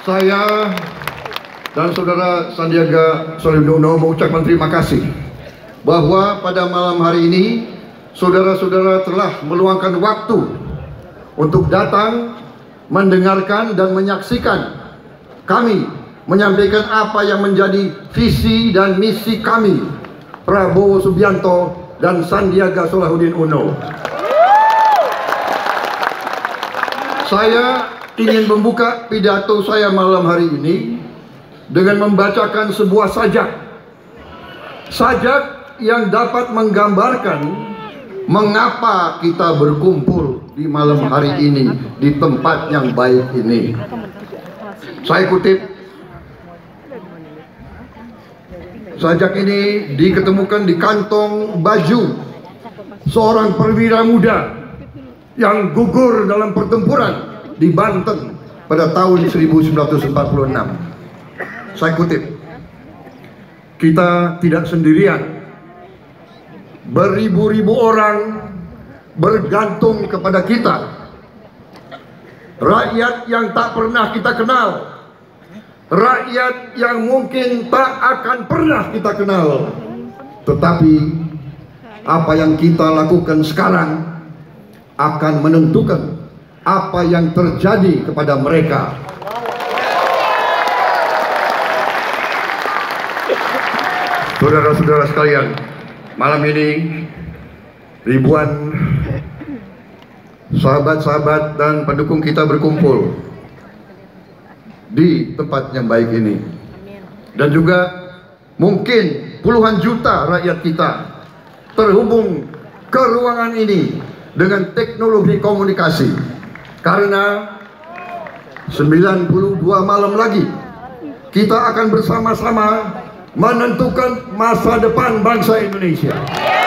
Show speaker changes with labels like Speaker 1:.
Speaker 1: Saya dan Saudara Sandiaga Uno mengucapkan terima kasih bahwa pada malam hari ini saudara-saudara telah meluangkan waktu untuk datang mendengarkan dan menyaksikan kami menyampaikan apa yang menjadi visi dan misi kami, Prabowo Subianto dan Sandiaga Salahuddin Uno. Saya ingin membuka pidato saya malam hari ini dengan membacakan sebuah sajak yang dapat menggambarkan mengapa kita berkumpul di malam hari ini di tempat yang baik ini. Saya kutip, sajak ini diketemukan di kantong baju seorang perwira muda yang gugur dalam pertempuran di Banten pada tahun 1946. Saya kutip, kita tidak sendirian. Beribu-ribu orang bergantung kepada kita. Rakyat yang tak pernah kita kenal, rakyat yang mungkin tak akan pernah kita kenal. Tetapi apa yang kita lakukan sekarang akan menentukan apa yang terjadi kepada mereka. Saudara-saudara sekalian, malam ini ribuan sahabat-sahabat dan pendukung kita berkumpul di tempat yang baik ini. Dan juga mungkin puluhan juta rakyat kita terhubung ke ruangan ini dengan teknologi komunikasi. Karena 92 malam lagi kita akan bersama-sama menentukan masa depan bangsa Indonesia.